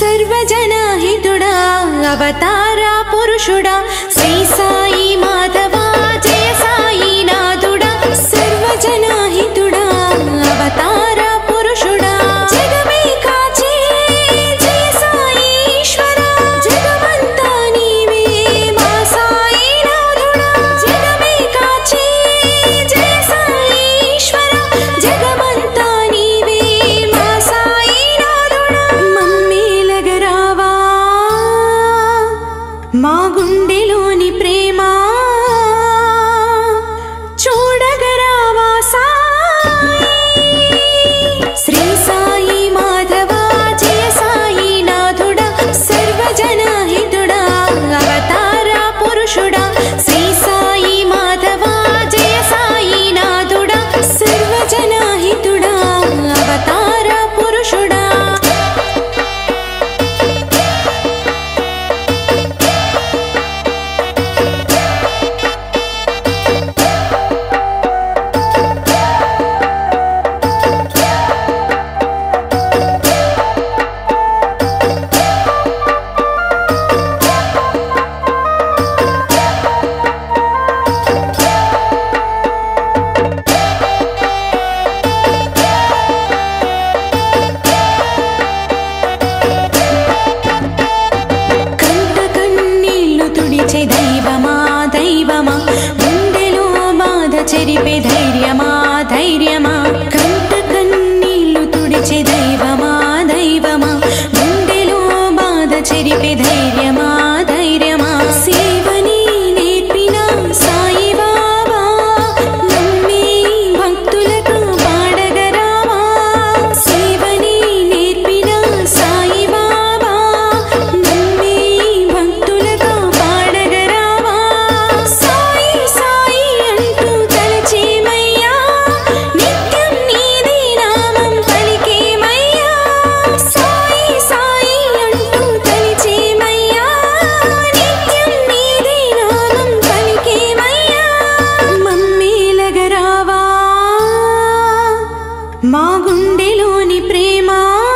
సర్వజనహితుడా అవతార పురుషుడా శ్రీ సాయి మాధవా జయ సాయి నాథుడా సర్వజనహితుడా అవతార పురుషుడా జగమే కాచే జయ సాయి ఈశ్వర జగమంతా నీవే మా సాయి నాథుడా జగమే కాచే జయ సాయి ఈశ్వర జగమంతా నీవే మా సాయి నాథుడా మమ్మేలగరావా మా గుండెలోని ప్రేమ చూడగరావా సాయి శ్రీ సాయి మాధవా జయ సాయి నాథుడా సర్వజనహితుడా అవతార పురుషుడా శ్రీ సాయి మాధవా జయ సాయి నాథుడా సర్వజనహితుడా అవతార పురుషుడా చెరిపే ధైర్యమా ధైర్యమా కంట కన్నీళ్లు తుడిచే దైవమా దైవమా గుండెలో బాధ చెరిపే ధైర్యమా ధైర్యమా సేవని నేర్పిన సాయి బాబా నమ్మే భక్తులకు పాడగరావా సేవని నేర్పిన సాయి బాబా నమ్మే భక్తులకు పాడగరావా సాయి సాయి అంటూ తలచేమయ్యా నిత్యం నీదే నామం పలికేమయ్యా సాయి సాయి అంటూ తలచేమయ్యా నిత్యం నీదే నామం పలికేమయ్యా మమ్మేలగరావా మా గుండెలోని ప్రేమ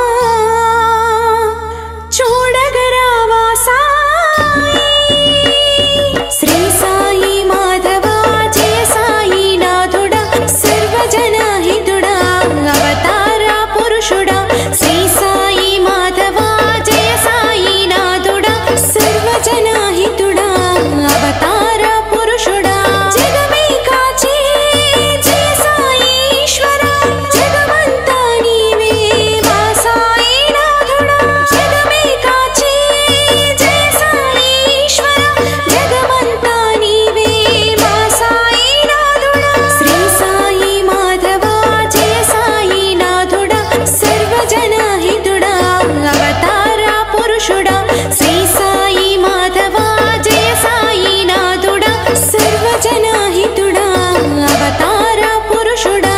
చూడగరావా సాయి శ్రీ సాయి మాధవా జయ సాయి నాథుడా సర్వజనహితుడా అవతార పురుషుడా శ్రీ సాయి మాధవా జయ సాయి నాథుడా సర్వజనహితుడా అవతార పురుషుడా జగమే కాచే జయ సాయి ఈశ్వర జగమంతా నీవే మా సాయి నాథుడా జగమే కాచే జయ సాయి ఈశ్వర జగమంతా నీవే మా సాయి నాథుడా శ్రీ సాయి మాధవా జయ సాయి నాథుడా సర్వజనహితుడా అవతార పురుషుడా శ్రీ సాయి మాధవా జయ సాయి నాథుడా సర్వజనహితుడా అవతార పురుషుడా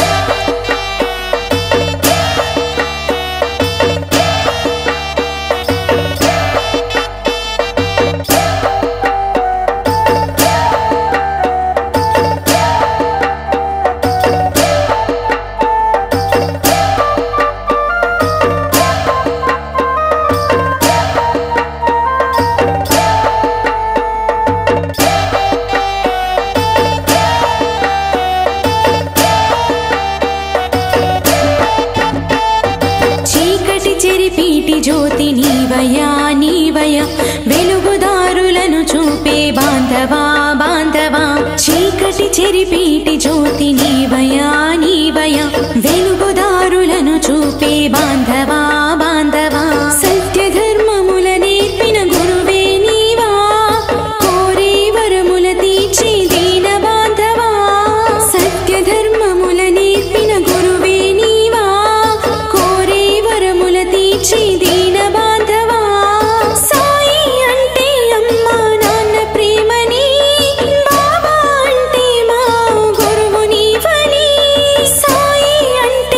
చీకటి చెరిపీటి జ్యోతి నీవయా నీవయా వెలుగుదారులను చూపే బాంధవా బాంధవా చీకటి చెరిపీటి జ్యోతి నీవయా నీవయా వెలుగుదారులను చూపే బాంధవా బాంధవా సత్యధర్మముల నేర్పిన గురువే నీవా కోరే వరముల తీర్చి దీన బాంధవా సత్యధర్మముల నేర్పిన గురువే నీవా కోరే వరముల తీర్చి దీన బాంధవా సాయి అంటే అమ్మా నాన్న ప్రేమని బాబా అంటే మా గురువు నీవని సాయి అంటే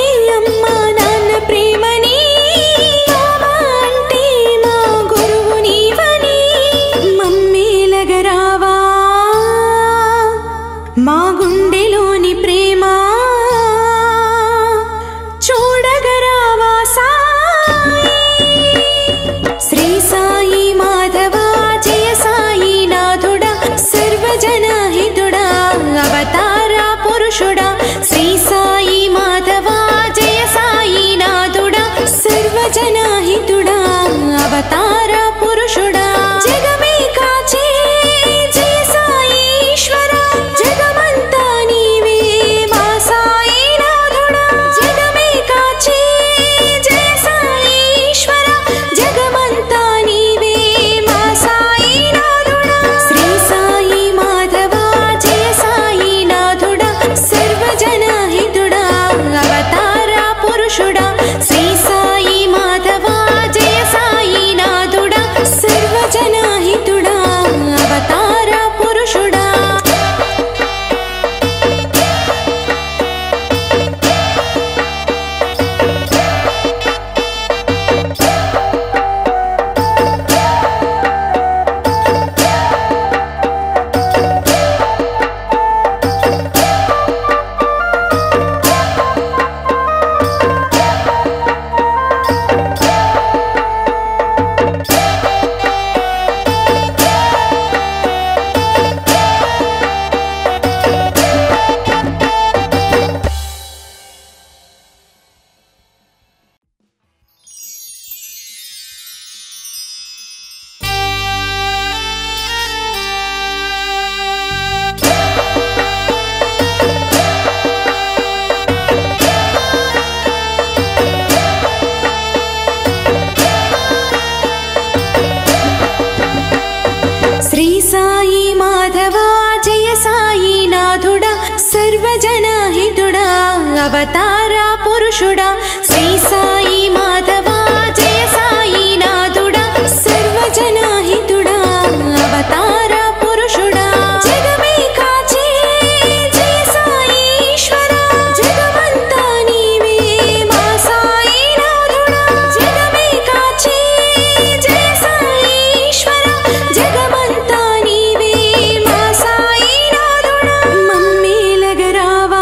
అవతార పురుషుడా శ్రీ సాయి మాధవా జయ సాయి నాథుడా సర్వజనహితుడా అవతార పురుషుడా జగమే కాచే జయ సాయి ఈశ్వరా జగమంతా నీవే మా సాయి నాథుడా జగమే కాచే జయ సాయి ఈశ్వరా జగమంతా నీవే మా సాయి నాథుడా మమ్మేలగరావా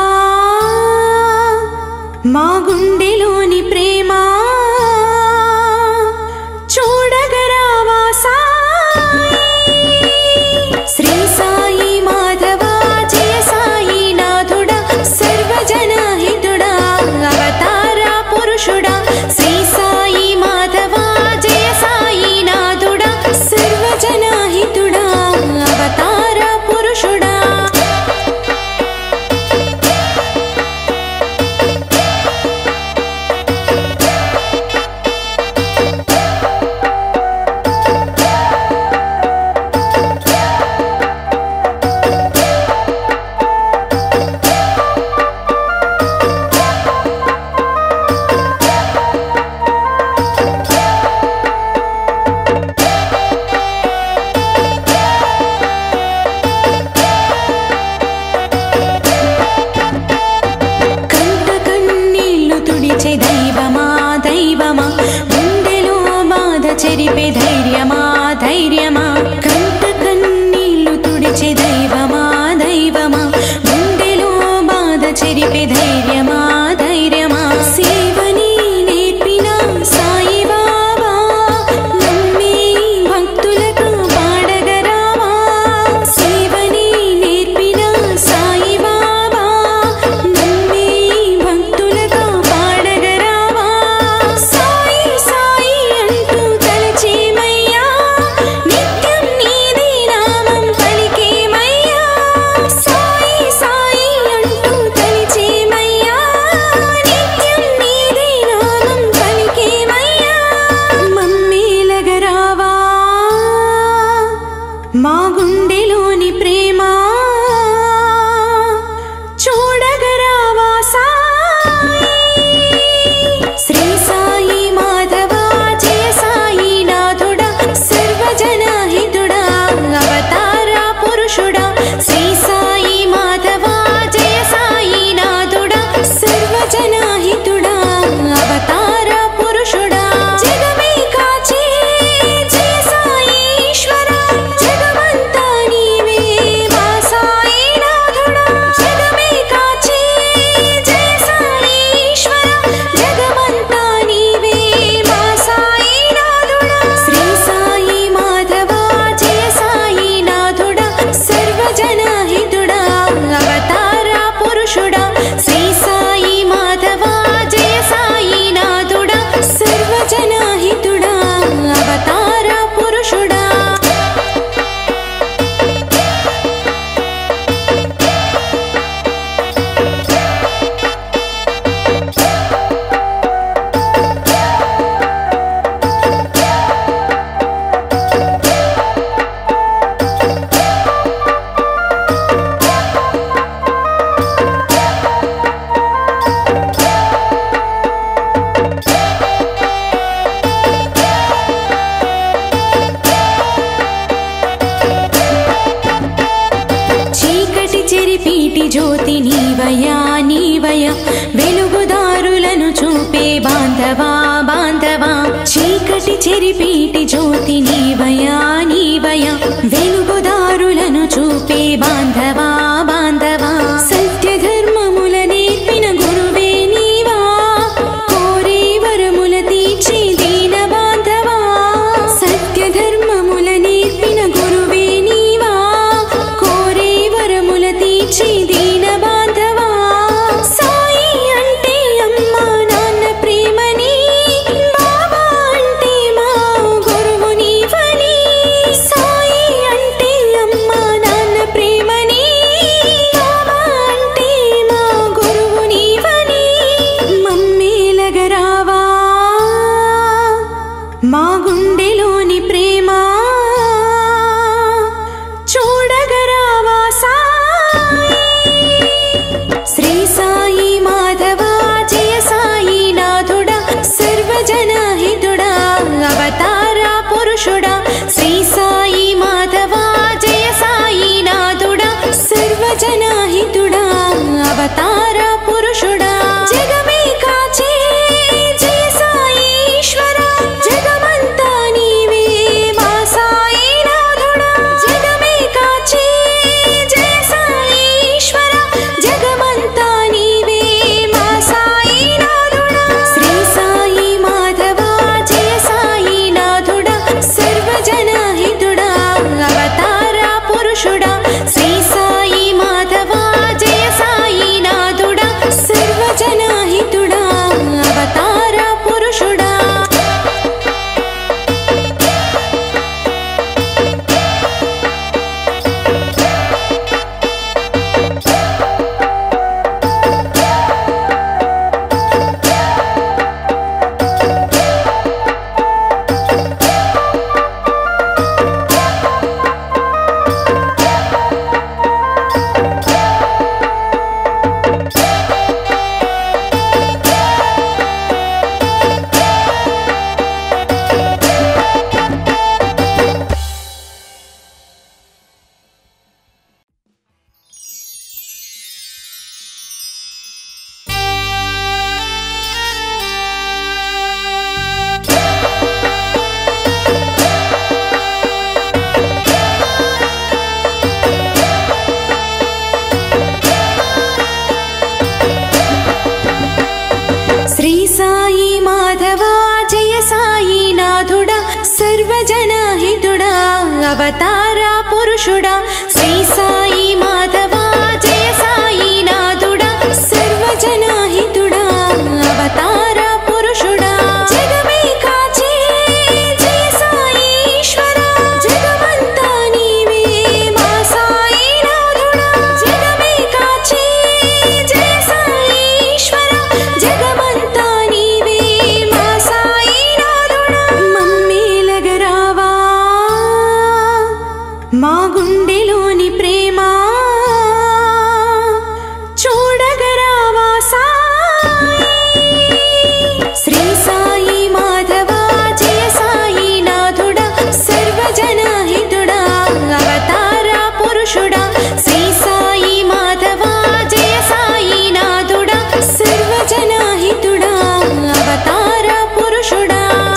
మా గుండెలోని ప్రేమ చూడగరావా సాయి శ్రీ సాయి మాధవా జయ సాయి నాథుడా సర్వజనహితుడా అవతార పురుషుడా శ్రీ సాయి మాధవా జయ సాయి నాథుడా సర్వజనహితుడా అవతార పురుషుడా చెరిపే ధైర్యమా ధైర్యమా కంట కన్నీళ్లు తుడిచే దైవమా దైవమా గుండెలో బాధ చెరిపే ధైర్యమా ధైర్యమా సేవని నేర్పిన సాయి బాబా నమ్మే భక్తులకు పాడగరావా సేవని నేర్పిన సాయి బాబా నమ్మే భక్తులకు పాడగరావా సాయి సాయి అంటూ తలచేమయ్యా నిత్యం నీదే నామం పలికేమయ్యా సాయి సాయి అంటూ తలచేమయ్యా నిత్యం నీదే నామం పలికేమయ్యా మమ్మేలగరావా మా గుండెలోని ప్రేమ చూడగరావా సాయి శ్రీ సాయి మాధవా జయ సాయి నాథుడా సర్వజనహితుడా అవతార పురుషుడా శ్రీ సాయి మాధవా జయ సాయి నాథుడా సర్వజనహితుడా అవతార పురుషుడా జగమే కాచే జయ సాయి ఈశ్వరా జగమంతా నీవే మా సాయి నాథుడా జగమే కాచే జయ సాయి ఈశ్వరా జగమంతా నీవే మా సాయి నాథుడా శ్రీ సాయి మాధవా జయ సాయి నాథుడా సర్వజనహితుడా అవతార పురుషుడా శ్రీ సాయి మాధవా జయ సాయి నాథుడా సర్వజనహితుడా అవతార పురుషుడా చీకటి చెరిపీటి జ్యోతి నీవయా నీవయా వెలుగుదారులను చూపే బాంధవా బాంధవా చీకటి చెరిపీటి జ్యోతి నీవయా నీవయా వెలుగుదారులను చూపే బాంధవా బాంధవా సత్య ధర్మముల నేర్పిన గురువే నీవా కోరే వరముల తీర్చి దీన బాంధవా సత్య ధర్మముల నేర్పిన గురువే నీవా కోరే వరముల తీర్చి దీన బాంధవా సాయి అంటే అమ్మా నాన్న ప్రేమని బాబా అంటే మా గురువు నీవని సర్వజనహితుడా అవతార పురుషుడా శ్రీ సాయి మాధవా జయ సాయి నాథుడా సర్వజనహితుడా అవతార పురుషుడా జగమే కాచే జయ సాయి ఈశ్వరా జగమంతా నీవే మా సాయి నాథుడా జగమే కాచే జయ సాయి ఈశ్వరా జగమంతా నీవే మా సాయి నాథుడా మమ్మేలగరావా మా గుండెలోని ప్రేమ చూడగరావా సాయి శ్రీ సాయి మాధవా జయ సాయి నాథుడా సర్వజనహితుడా అవతార పురుషుడా శ్రీ సాయి మాధవా జయ సాయి నాథుడా సర్వజనహితుడా అవతార పురుషుడా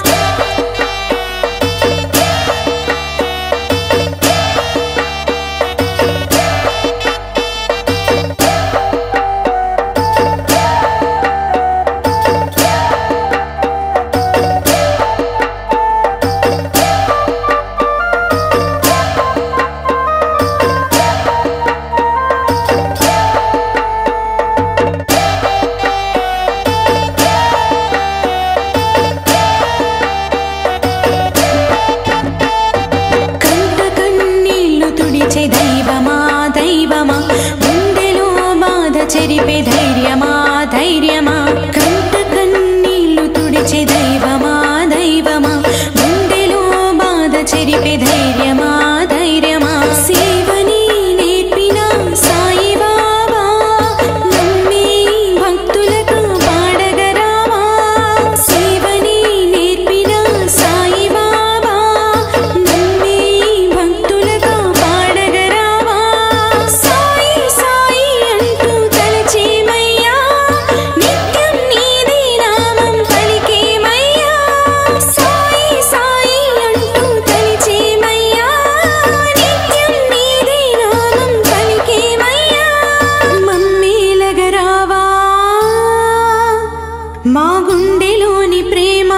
చెరిపే ధైర్యమా ధైర్యమా కంట కన్నీళ్లు తుడిచే దైవమా దైవమా గుండెలో బాధ చెరిపే ధైర్యమా ధైర్యమా సేవని నేర్పిన సాయి బాబా నమ్మే భక్తులకు పాడగరావా సేవని నేర్పిన సాయి బాబా నమ్మే భక్తులకు పాడగరావా సాయి సాయి అంటూ తలచేమయ్యా నిత్యం నీదే నామం పలికేమయ్యా సాయి సాయి అంటూ తలచేమయ్యా నిత్యం నీదే నామం పలికేమయ్యా మమ్మేలగరావా మా గుండెలోని ప్రేమ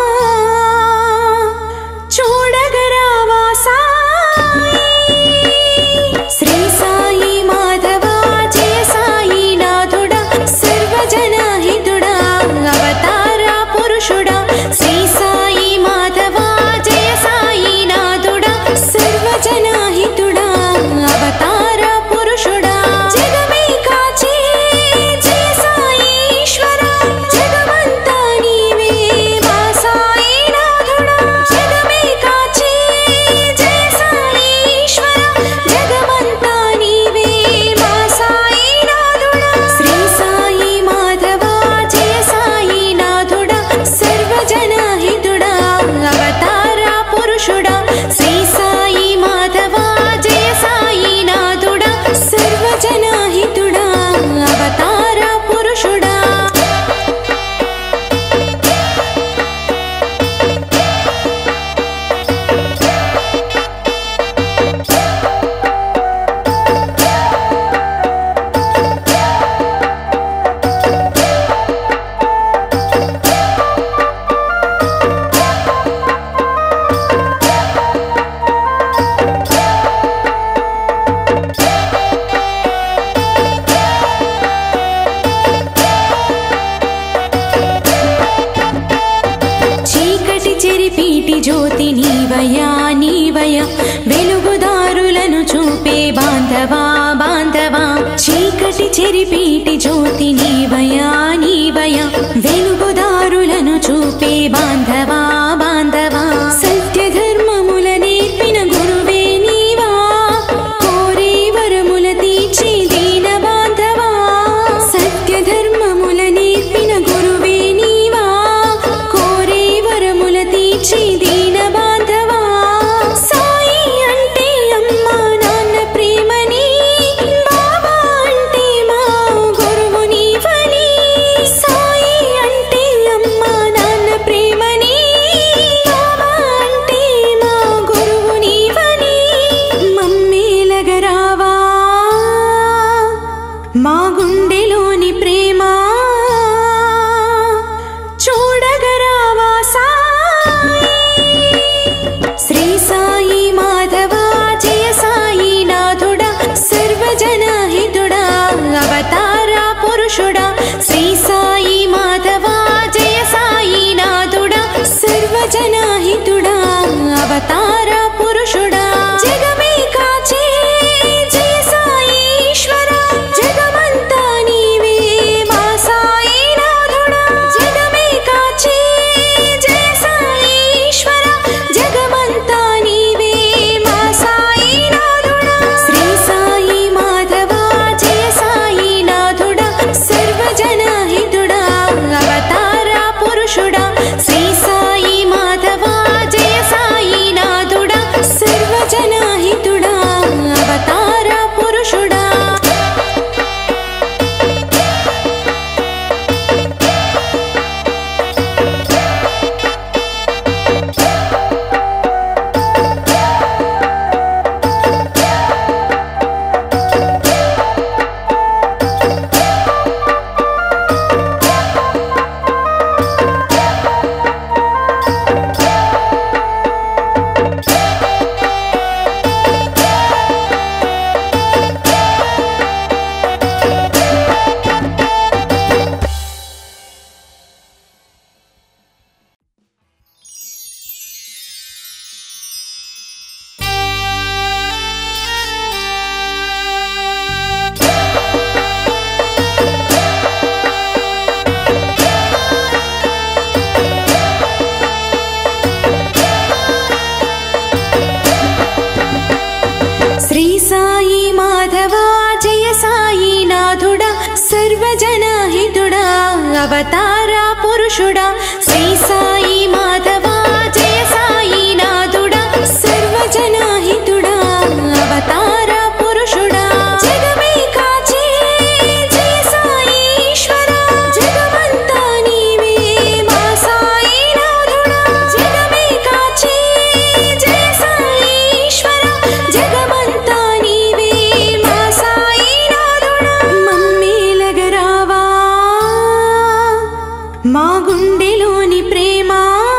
చూడగరావా సాయి శ్రీ సాయి మాధవా జయ సాయి నాథుడా సర్వజనహితుడా అవతార పురుషుడా శ్రీ సాయి మాధవా జయ సాయి నాథుడా సర్వజనహితుడా అవతార పురుషుడా జగమే కాచే జయ సాయి ఈశ్వరా జగమంతా నీవే మా సాయి నాథుడా జగమే కాచే జయ సాయి ఈశ్వరా జగమంతా నీవే మా సాయి నాథుడా శ్రీ సాయి మాధవా జయ సాయి నాథుడా సర్వజనహితుడా అవతార పురుషుడా శ్రీ సాయి మాధవా జయ సాయి నాథుడా సర్వజనహితుడా అవతార పురుషుడా చీకటి చెరిపీటి జ్యోతి నీవయ్యా నీవయ్యా వెలుగుదారులను చూపే బాంధవా బాంధవా చీకటి చెరిపీటి జ్యోతి నీవయ్యా నీవయ్యా వెలుగుదారులను చూపే బాంధవా బాంధవా సత్య ధర్మముల నేర్పిన గురువే నీవా కోరే వరముల తీర్చి దీన బాంధవా సత్య ధర్మముల నేర్పిన గురువే నీవా కోరే వరముల తీర్చి దీన బాంధవా సాయి అంటే అమ్మా నాన్న ప్రేమని బాబా అంటే మా గురువు నీవని సాయి అంటే అవతార పురుషుడా శ్రీ సాయి మాధవా జయ సాయి నాథుడా సర్వజనహితుడా అవతార పురుషుడా జగమే కాచే జయ సాయి ఈశ్వరా జగమంతా నీవే మా సాయి నాథుడా జగమే కాచే జయ సాయి ఈశ్వరా జగమంతా నీవే మా సాయి నాథుడా మమ్మేలగరావా మా గుండెలోని ప్రేమ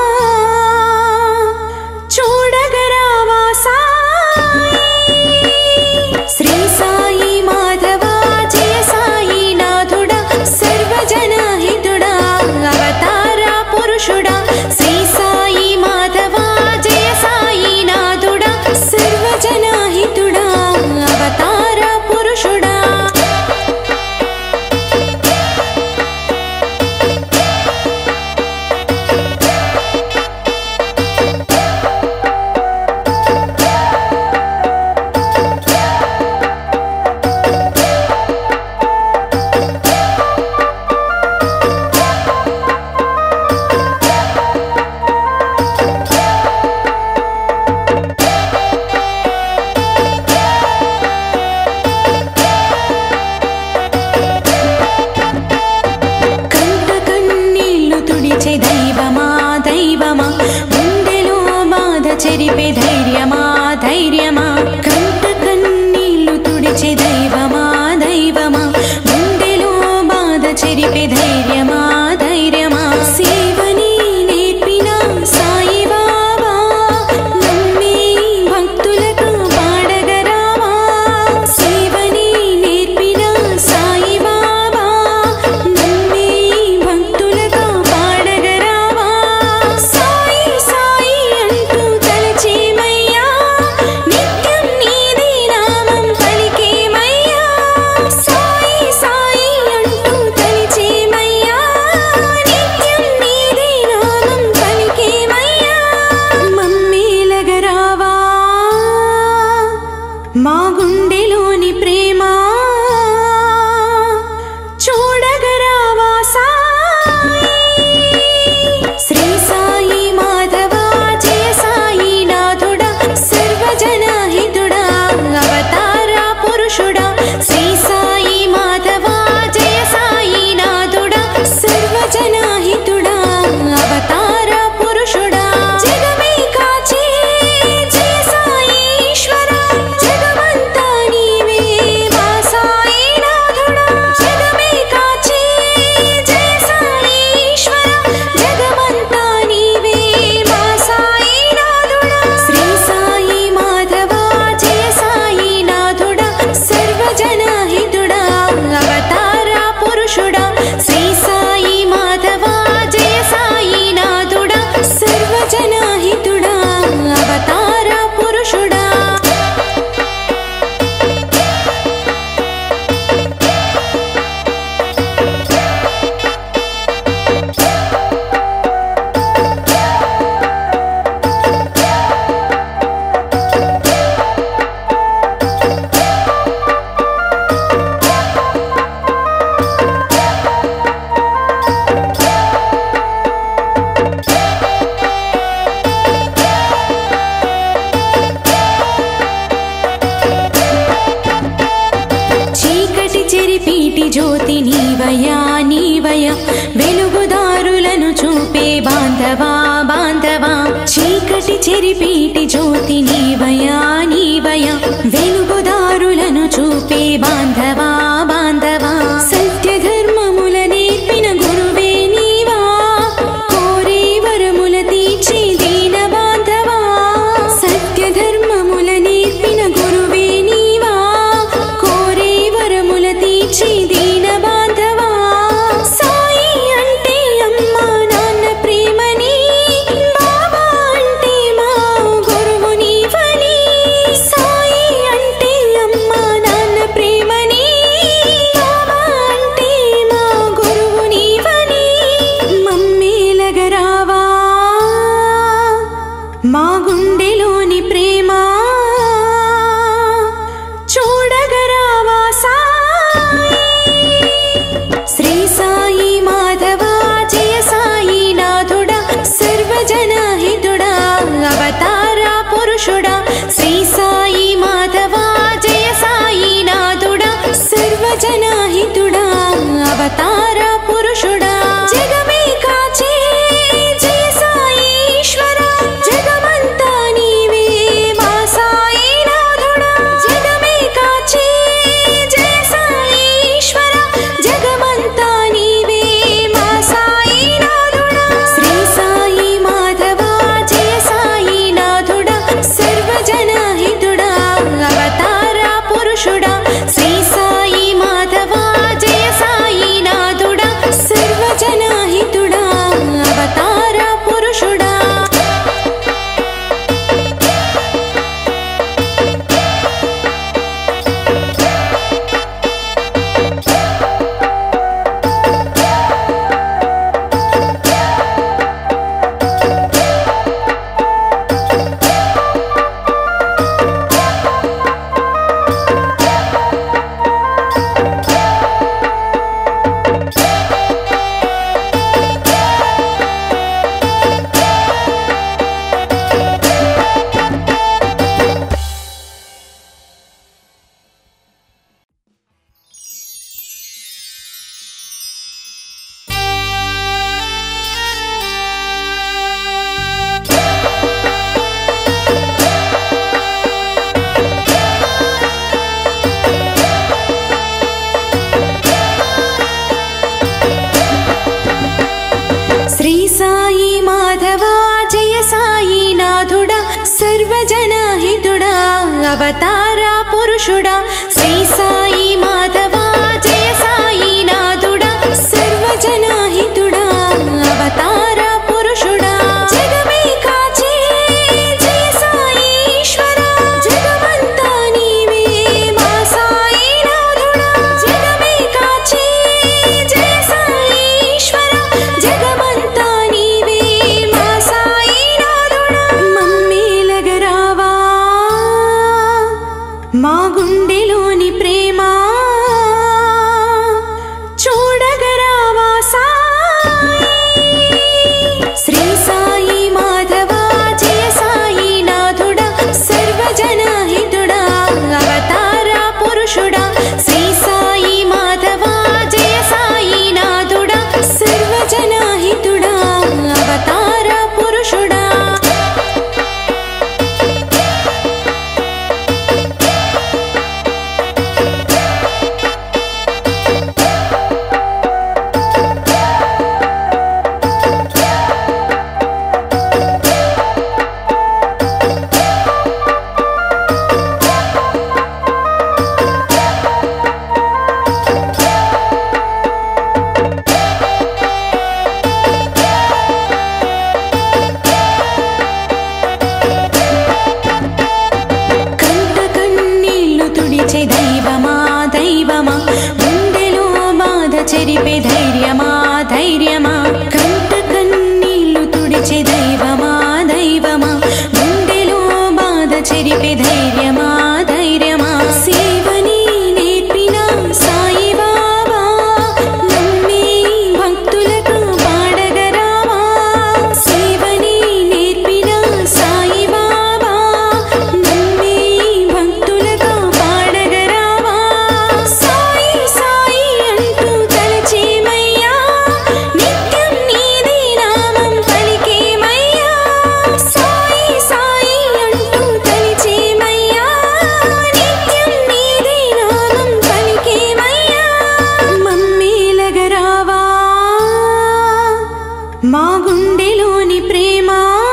చూడగరావా సాయి శ్రీ సాయి మాధవా జయ సాయి నాథుడా సర్వజనహితుడా అవతార పురుషుడా శ్రీ సాయి మాధవా జయ సాయి నాథుడా సర్వజనహితుడా అవతార పురుషుడా చెరిపే ధైర్యమా ధైర్యమా కంట కన్నీళ్లు తుడిచే దైవమా దైవమా గుండెలో బాధ చెరిపే ధైర్యమా ధైర్యమా సేవని నేర్పిన సాయి బాబా నమ్మి భక్తులకు పాడగరావా సేవని నేర్పిన సాయి బాబా నమ్మి భక్తులకు పాడగరావా సాయి సాయి అంటూ తలచేమయ్యా నిత్యం నీది నామం పలికేమయ్యా సాయి సాయి అంటూ తలచేమయ్యా నిత్యం నీది నామం పలికేమయ్యా మమ్మేలగరావా మా గుండెలోని ప్రేమ చూడగరావా సాయి శ్రీ సాయి మాధవా జయ సాయి నాథుడా సర్వజనహితుడా అవతార పురుషుడా శ్రీ సాయి మాధవా జయ సాయి నాథుడా సర్వజనహితుడా అవతార పురుషుడా జగమే కాచే జయ సాయి ఈశ్వరా జగమంతా నీవే మా సాయి నాథుడా జగమే కాచే జయ సాయి ఈశ్వరా జగమంతా నీవే మా సాయి నాథుడా శ్రీ సాయి మాధవా జయ సాయి నాథుడా సర్వజనహితుడా అవతార పురుషుడా శ్రీ సాయి మాధవా జయ సాయి నాథుడా సర్వజనహితుడా అవతార పురుషుడా చీకటి చెరిపీటి జ్యోతి నీవయా నీవయా వెలుగుదారులను చూపే బాంధవా బాంధవా చీకటి చెరిపీటి జ్యోతి నీవయా నీవయా వెలుగుదారులను చూపే బాంధవా బాంధవా సత్య ధర్మముల నేర్పిన గురువే నీవా కోరే వరముల తీర్చి దీన బాంధవా సత్య ధర్మముల నేర్పిన గురువే నీవా కోరే వరముల తీర్చి దీన బాంధవా సాయి అంటే అమ్మా నాన్న ప్రేమని బాబా అంటే మా గురువు నీవని సాయి అంటే అమ్మా నాన్న ప్రేమని బాబా అంటే మా గురువు నీవని మమ్మేలగరావా మా గుండెలోని ప్రేమ చూడగరావా సాయి శ్రీ సాయి మాధవా సర్వజనహితుడా అవతార పురుషుడా శ్రీ సాయి మాధవా జయ సాయి నాథుడా సర్వజనహితుడా అవతార పురుషుడా జగమే కాచే జయ సాయి ఈశ్వరా జగమంతా నీవే మా సాయి నాథుడా జగమే కాచే జయ సాయి ఈశ్వరా జగమంతా నీవే మా సాయి నాథుడా మమ్మేలగరావా మా గుండెలోని ప్రేమ చూడగరావా సాయి శ్రీ సాయి మాధవా జయ సాయి నాథుడా సర్వజనహితుడా అవతార పురుషుడా శ్రీ సాయి మాధవా జయ సాయి నాథుడా సర్వజనహితుడా అవతార పురుషుడా చెరిపే ధైర్యమా ధైర్యమా కంట కన్నీళ్లు తుడిచే దైవమా దైవమా గుండెలో బాధ చెరిపే ధైర్యమా ధైర్యమా సేవని నేర్పిన సాయి బాబా నమ్మే భక్తులకు పాడగరావా సేవని నేర్పిన సాయి బాబా నమ్మే భక్తులకు పాడగరావా సాయి సాయి అంటూ తలచేమయ్యా నిత్యం నీదే నామం పలికేమయ్యా సాయి సాయి అంటూ తలచేమయ్యా నిత్యం నీదే నామం పలికేమయ్యా మమ్మేలగరావా మా గుండెలోని ప్రేమ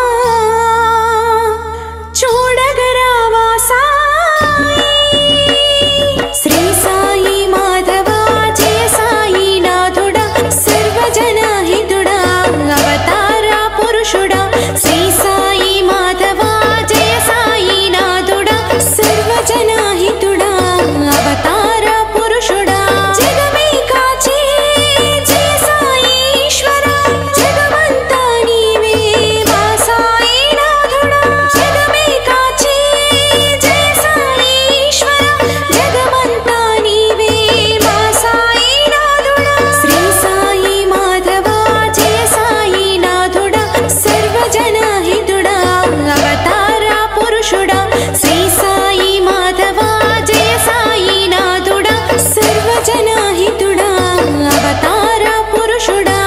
చూడగరావా సాయి శ్రీ సాయి మాధవా జయ సాయి నాథుడా సర్వజనహితుడా అవతార పురుషుడా శ్రీ సాయి మాధవా జయ సాయి నాథుడా సర్వజనహితుడా అవతార పురుషుడా జగమే కాచే జయ సాయి ఈశ్వరా జగమంతా నీవే మా సాయి నాథుడా జగమే కాచే జయ సాయి ఈశ్వరా జగమంతా నీవే మా సాయి నాథుడా శ్రీ సాయి మాధవా జయ సాయి నాథుడా సర్వజనహితుడా అవతార పురుషుడా శ్రీ సాయి మాధవా జయ సాయి నాథుడా సర్వజనహితుడా అవతార పురుషుడా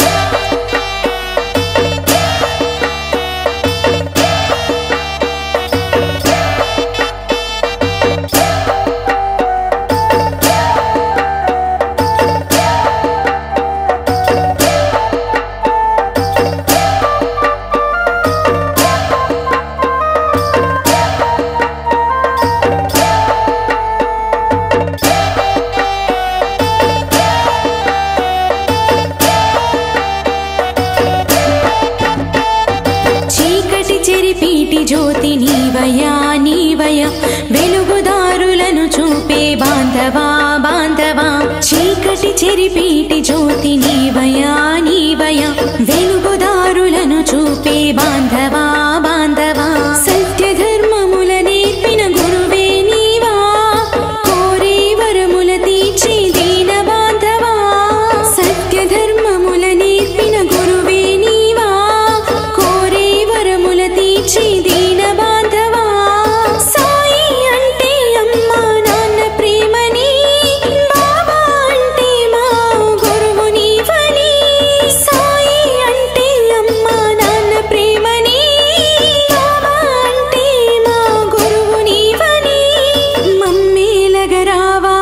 చీకటి చెరిపీటి జ్యోతి నీవయ్యా నీవయ్యా వెలుగుదారులను చూపే బాంధవా బాంధవా చీకటి చెరిపీటి జ్యోతి నీవయ్యా నీవయ్యా వెలుగుదారులను చూపే బాంధవా బాంధవా సత్య ధర్మముల నేర్పిన గురువే నీవా కోరే వరముల తీర్చి దీన బాంధవా సత్య ధర్మముల నేర్పిన గురువే నీవా కోరే వరముల తీర్చి దీన బాంధవా సాయి అంటే అమ్మా నాన్న ప్రేమని బాబా అంటే మా గురువు నీవని సాయి అంటే అమ్మా నాన్న ప్రేమని బాబా అంటే మా గురువు నీవని మమ్మేలగరావా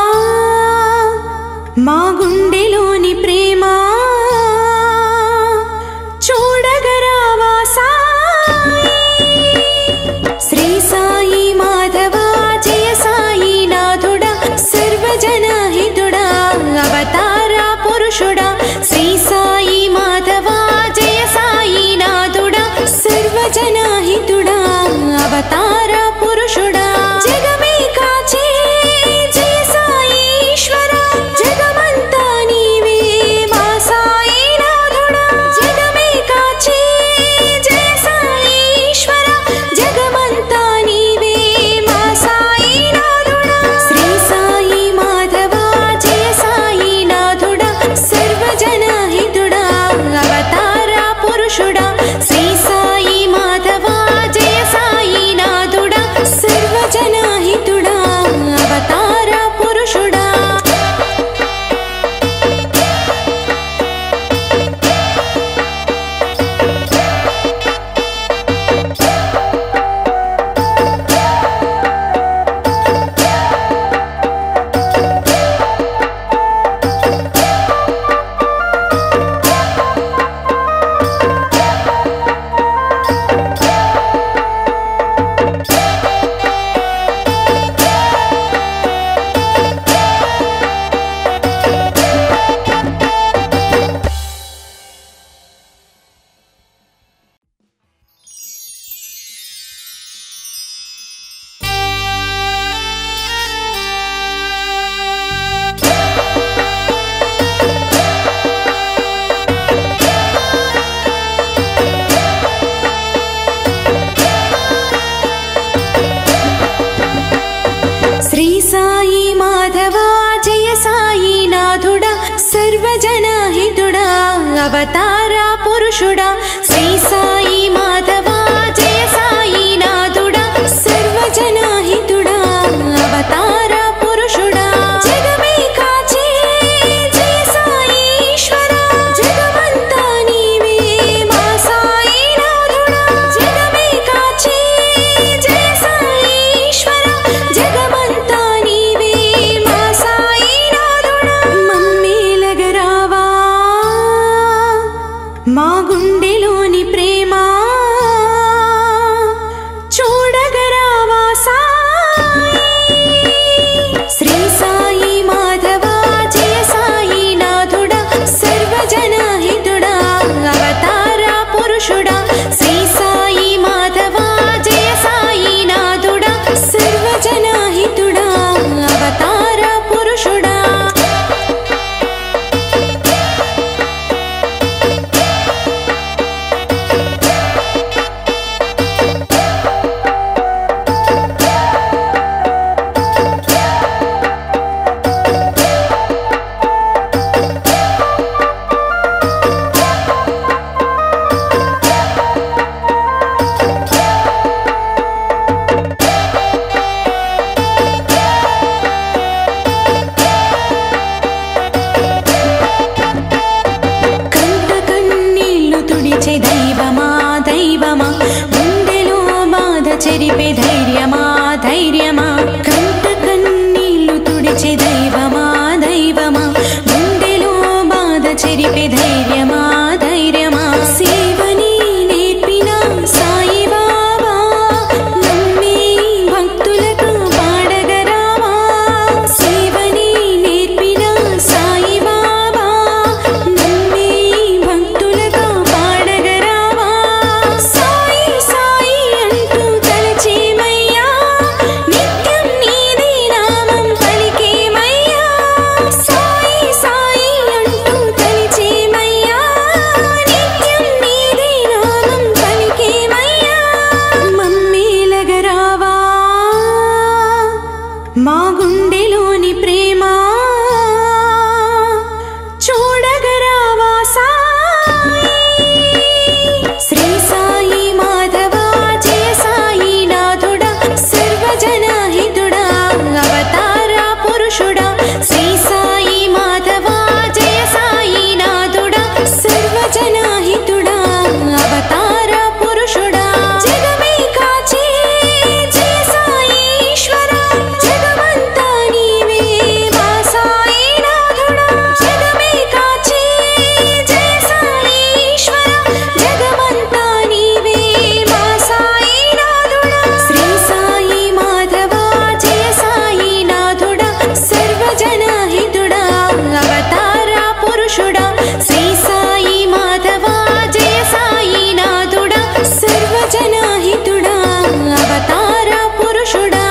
మా గుండెలోని ప్రేమ చూడగరావా సాయి అవతార పురుషుడా శ్రీ సాయి మాధవా జయ సాయి నాథుడా సర్వజనహితుడా అవతార పురుషుడా జగమే కాచే జయ సాయి ఈశ్వరా జగమంతా నీవే మా సాయి నాథుడా జగమే కాచే జయ సాయి ఈశ్వరా జగమంతా నీవే మా సాయి నాథుడా మమ్మేలగరావా మా గుండెలోని ప్రేమ చూడగరావా సాయి శ్రీ సాయి మాధవా జయ సాయి నాథుడా సర్వజనహితుడా అవతార పురుషుడా శ్రీ సాయి మాధవా జయ సాయి నాథుడా సర్వజనహితుడా అవతార పురుషుడా చెరిపే ధైర్యమా ధైర్యమా కంట కన్నీళ్లు తుడిచే దైవమా దైవమా గుండెలో బాధ చెరిపే ధైర్యమా ధైర్యమా సేవని నేర్పిన సాయి బాబా నమ్మే భక్తులకు పాడగరావా సేవని నేర్పిన సాయి బాబా నమ్మే భక్తులకు పాడగరావా సాయి సాయి అంటూ తలచేమయ్యా నిత్యం నీదే నామం పలికేమయ్యా సాయి సాయి అంటూ తలచేమయ్యా నిత్యం నీదే నామం పలికేమయ్యా మమ్మేలగరావా మా గుండెలోని ప్రేమ చూడగరావా సాయి శ్రీ సాయి మాధవా జయ సాయి నాథుడా సర్వజనహితుడా అవతార పురుషుడా శ్రీ సాయి మాధవా జయ సాయి నాథుడా సర్వజనహితుడా అవతార పురుషుడా జగమే కాచే జయ సాయి ఈశ్వరా జగమంతా నీవే మా సాయి నాథుడా జగమే కాచే జయ సాయి ఈశ్వరా జగమంతా నీవే మా సాయి నాథుడా శ్రీ సాయి మాధవా జయ సాయి నాథుడా సర్వజనహితుడా అవతార పురుషుడా శ్రీ సాయి మాధవా జయ సాయి నాథుడా సర్వజనహితుడా అవతార పురుషుడా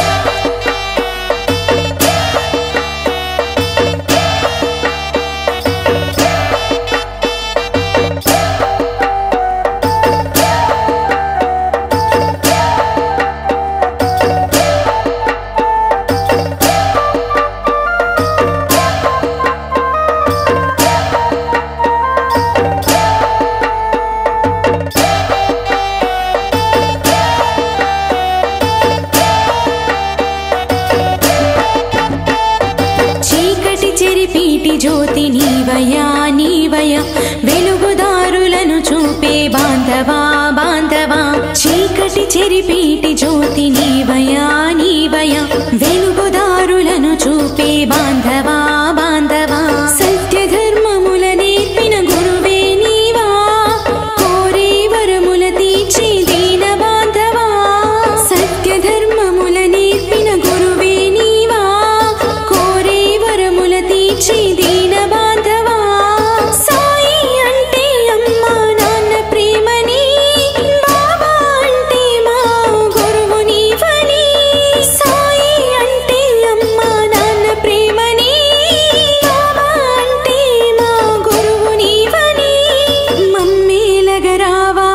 చీకటి చెరిపీటి జ్యోతి నీవయా నీవయా వెలుగుదారులను చూపే బాంధవా బాంధవా చీకటి చెరిపీటి జ్యోతి నీవయా నీవయా వెలుగుదారులను చూపే బాంధవా బాంధవా సత్యధర్మముల నేర్పిన గురువే నీవా కోరే వరముల తీర్చి దీన బాంధవా సత్యధర్మముల నేర్పిన గురువే నీవా కోరే వరముల తీర్చి దీన బాంధవా సాయి అంటే అమ్మా నాన్న ప్రేమని బాబా అంటే మా గురువు నీవని సాయి అంటే అమ్మా నాన్న ప్రేమని బాబా అంటే మా గురువు నీవని మమ్మేలగరావా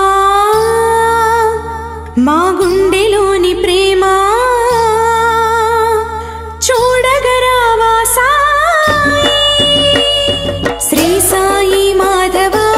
మా గుండెలోని ప్రేమ చూడగరావా సాయి శ్రీ సాయి మాధవా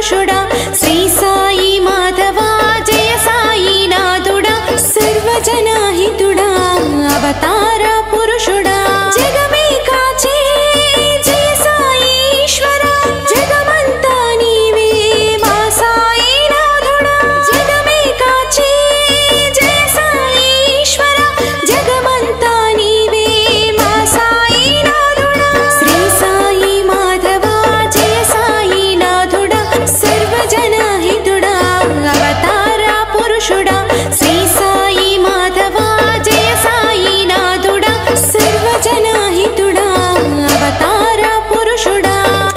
పురుషుడా శ్రీ సాయి మాధవా జయ సాయి నాథుడా సర్వజనహితుడా అవతార పురుషుడా జగమే కాచే జయ సాయి ఈశ్వరా జగమంతా నీవే మా సాయి నాథుడా జగమే కాచే జయ సాయి ఈశ్వరా జగమంతా నీవే మా సాయి నాథుడా శ్రీ సాయి మాధవా జయ సాయి నాథుడా సర్వజనహితుడా అవతార పురుషుడా శ్రీ సాయి మాధవా జయ సాయి నాథుడా సర్వజనహితుడా అవతార పురుషుడా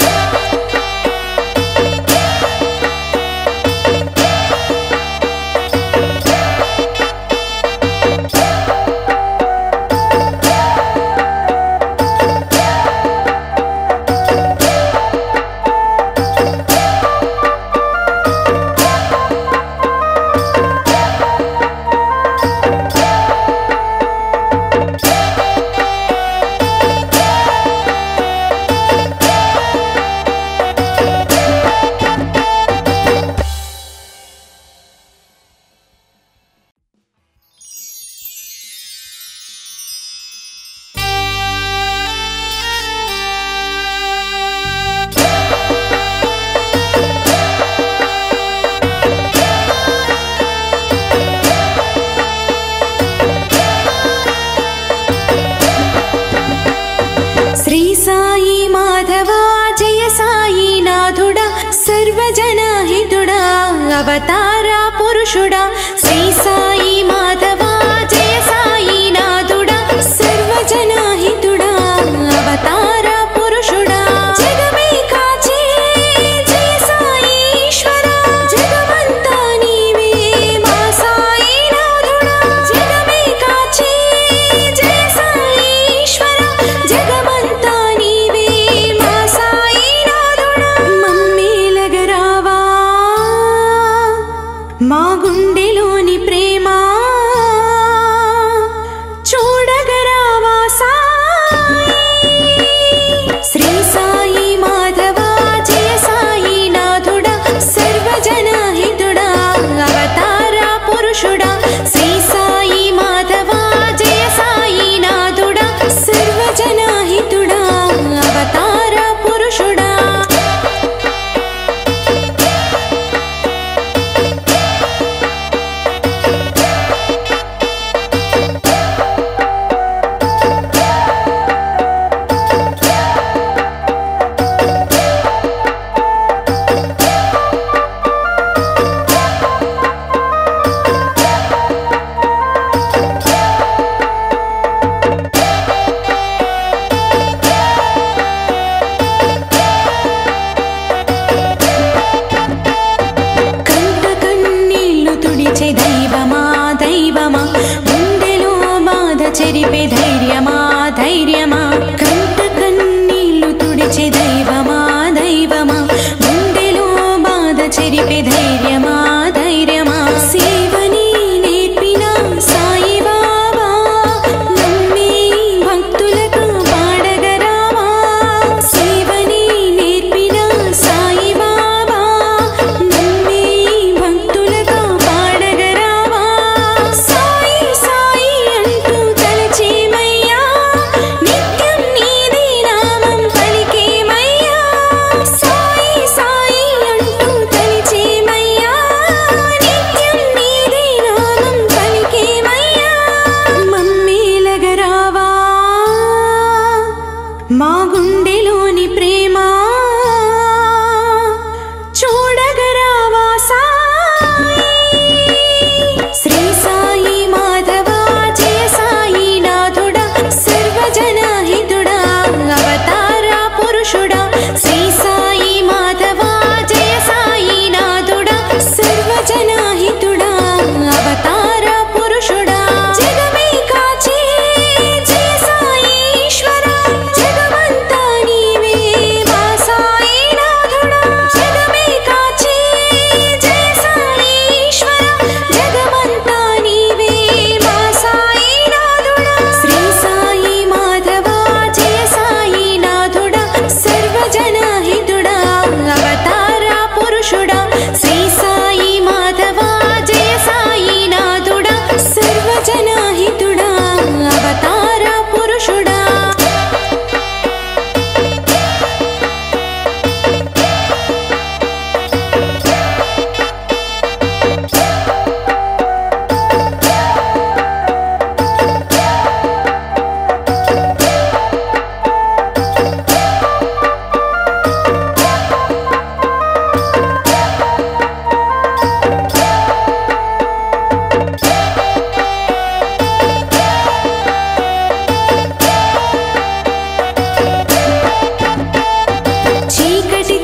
శ్రీ సాయి మాధవా జయ సాయి నాథుడా సర్వజనహితుడా అవతార పురుషుడా శ్రీ సాయి మాధవా జయ సాయి నాథుడా సర్వజనహితుడా అవతార పురుషుడా జగమే కాచే జయ సాయి ఈశ్వరా జగమంతా నీవే మా సాయి నాథుడా జగమే కాచే జయ సాయి ఈశ్వరా జగమంతా నీవే మా సాయి నాథుడా మమ్మేలగరావా మా గుండెలోని ప్రేమ చూడగరావా సాయి శ్రీ సాయి మాధవా జయ సాయి నాథుడా సర్వజనహితుడా అవతార పురుషుడా శ్రీ సాయి మాధవా జయ సాయి నాథుడా సర్వజనహితుడా అవతార పురుషుడా కంట కన్నీళ్లు తుడిచే దైవమా దైవమా గుండెలో బాధ చెరిపే ధైర్యమా ధైర్యమా కంట కన్నీళ్లు తుడిచే దైవమా దైవమా గుండెలో బాధ చెరిపే ధైర్యమా ధైర్యమా సేవని నేర్పిన సాయి బాబా నమ్మే భక్తులకు పాడగరావా సేవని నేర్పిన సాయి బాబా నమ్మే భక్తులకు పాడగరావా సాయి సాయి అంటూ తలచేమయ్యా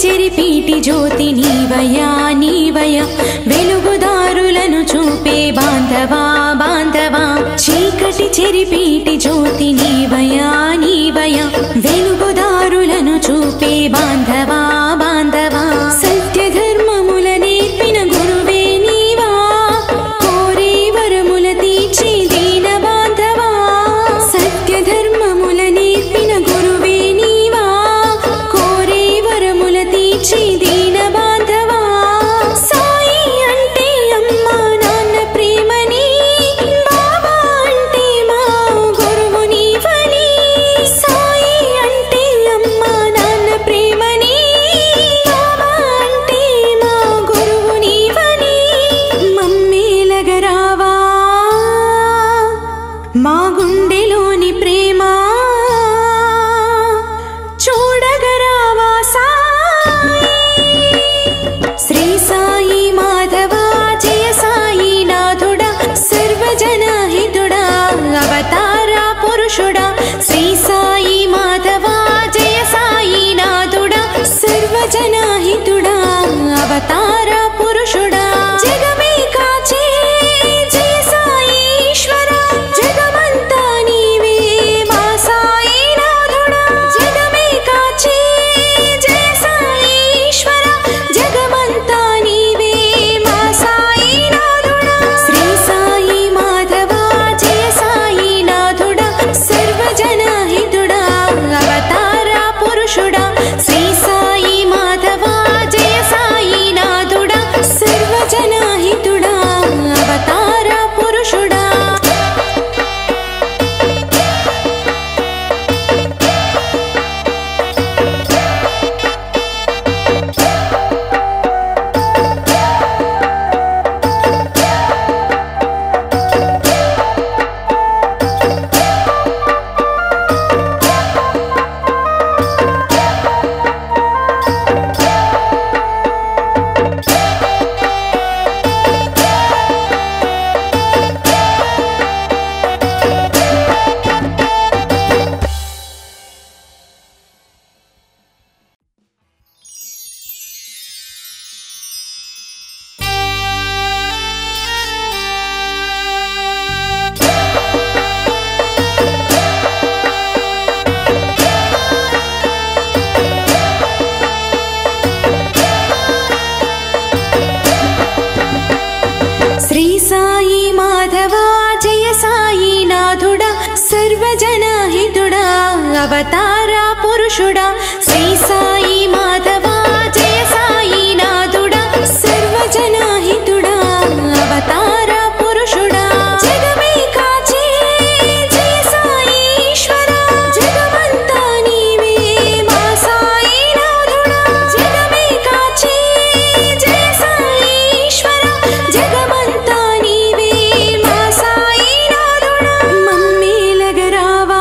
చెరిపీటి జ్యోతి నీవయా నీవయా వెలుగుదారులను చూపే బాంధవా బాంధవా చీకటి చెరిపీటి జ్యోతి నీవయా నీవయా వెలుగుదారులను చూపే బాంధవా బాంధవా సత్య ధర్మముల నేర్పిన గురువే నీవా కోరే వరముల తీర్చే దీన బాంధవా సత్య ధర్మముల నేర్పిన గురువే నీవా కోరే వరముల తీర్చే దీన బాంధవా సాయి అంటే అమ్మా నాన్న ప్రేమని బాబా అంటే మా గురువు నీవని సాయి అంటే అమ్మా నాన్న ప్రేమని బాబా అంటే మా గురువు నీవని మమ్మేలగరావా మా గుండెలోని ప్రేమ చూడగరావా సాయి శ్రీ సాయి మాధవా జయ సాయి నాథుడా సర్వజనహితుడా అవతార పురుషుడా శ్రీ సాయి మాధవా జయ సాయి నాథుడా సర్వజనహితుడా అవతార పురుషుడా జగమే కాచే జయ సాయి ఈశ్వర జగమంతా నీవే మా సాయి నాథుడా జగమే కాచే జయ సాయి ఈశ్వర జగమంతా నీవే మా సాయి నాథుడా శ్రీ సాయి మాధవా జయ సాయి నాథుడా సర్వజనహితుడా అవతార పురుషుడా శ్రీ సాయి మాధవా జయ సాయి నాథుడా సర్వజనహితుడా అవతార పురుషుడా శ్రీ సాయి మాధవా జయ సాయి నాథుడా సర్వజనహితుడా అవతార పురుషుడా శ్రీ సాయి మాధవా జయ సాయి నాథుడా సర్వజనహితుడా అవతార పురుషుడా జగమే కాచే జయ సాయి ఈశ్వర జగమంతా నీవే మా సాయి నాథుడా జగమే కాచే జయ సాయి ఈశ్వర జగమంతా నీవే మా సాయి నాథుడా మమ్మేలగరావా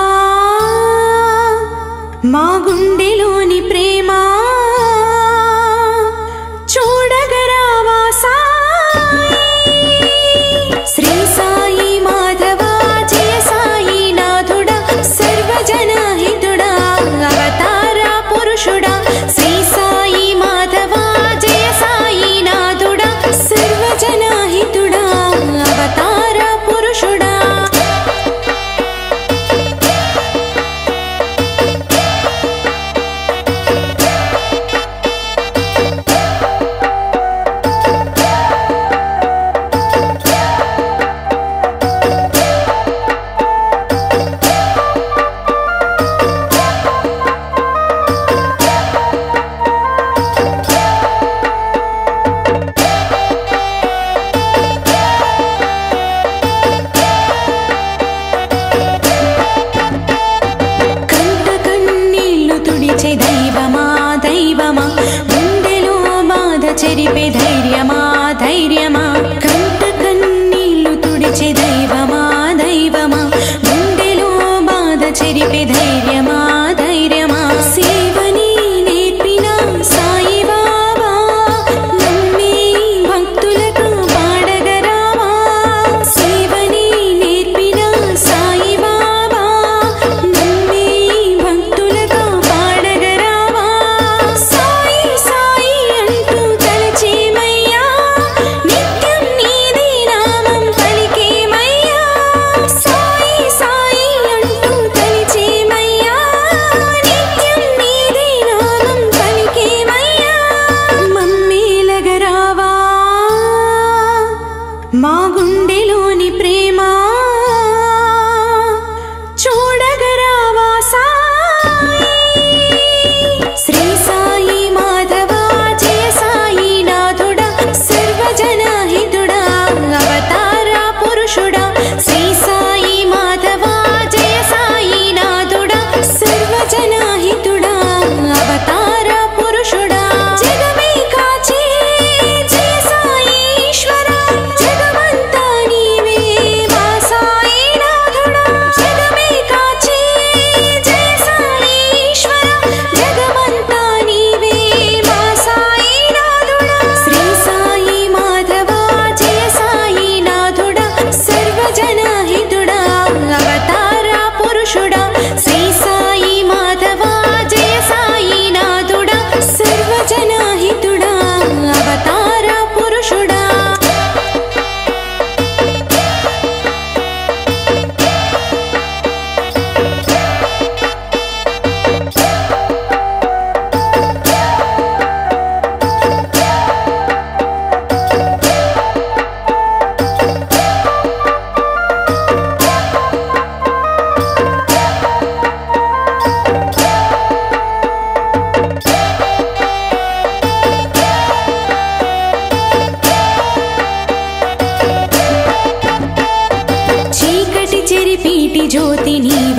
మా గుండెలోని ప్రేమ చూడగరావా సాయి శ్రీ సాయి మాధవా జయ సాయి నాథుడా సర్వజనహితుడా అవతార పురుషుడా శ్రీ సాయి మాధవా జయ సాయి నాథుడా సర్వజనహితుడా అవతార పురుషుడా కంట కన్నీళ్లు తుడిచే దైవమా దైవమా గుండెలో బాధ చెరిపే ధైర్యమా ధైర్యమా కంట కన్నీళ్లు తుడిచే దైవమా దైవమా గుండెలో బాధ చెరిపే ధైర్యమా ధైర్యమా సేవని నేర్పిన సాయి బాబా నమ్మే భక్తులకు పాడగరావా సేవని నేర్పిన సాయి బాబా నమ్మే భక్తులకు పాడగరావా సాయి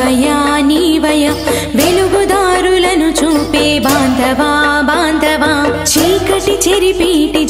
నీవయా నీవయా వెలుగుదారులను చూపే బాంధవా బాంధవా చీకటి చెరిపీటి